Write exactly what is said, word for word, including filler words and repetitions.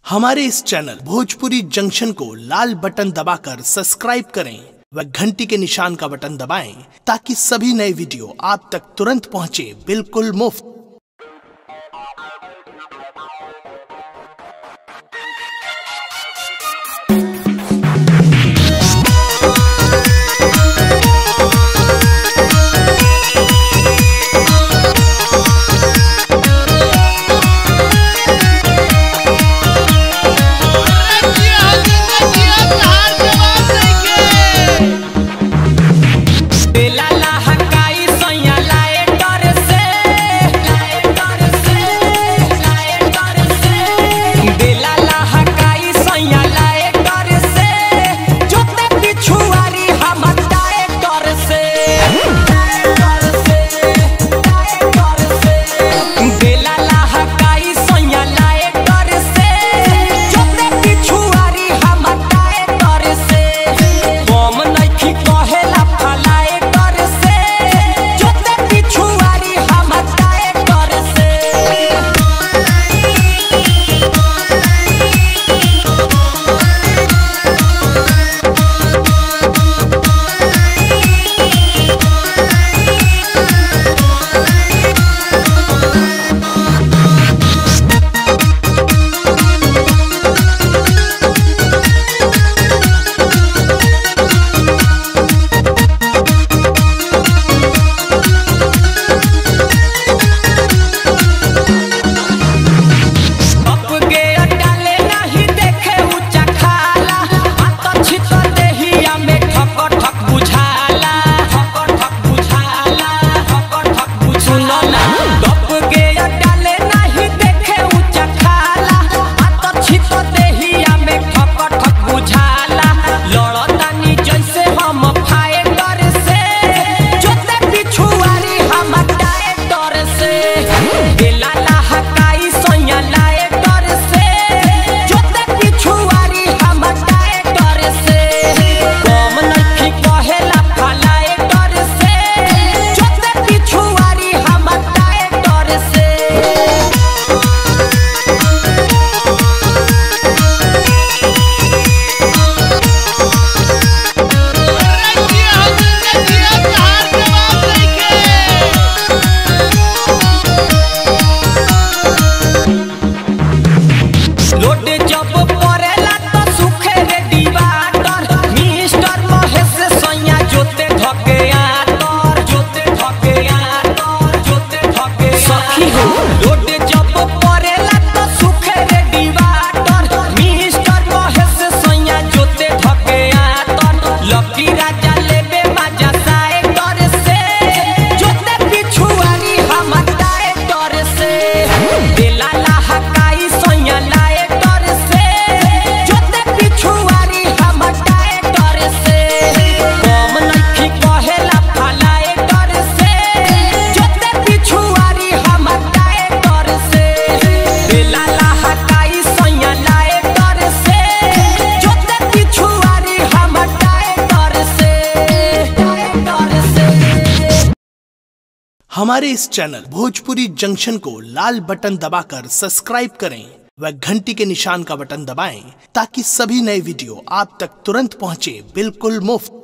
हमारे इस channel Bhojpuri junction को लाल button दबाकर सब्सक्राइब करें व घंटी के निशान का बटन दबाएं ताकि सभी नए वीडियो आप तक तुरंत पहुंचे बिल्कुल मुफ्त। हमारे इस चैनल भोजपुरी जंक्शन को लाल बटन दबाकर सब्सक्राइब करें व घंटी के निशान का बटन दबाएं ताकि सभी नए वीडियो आप तक तुरंत पहुंचे बिल्कुल मुफ्त।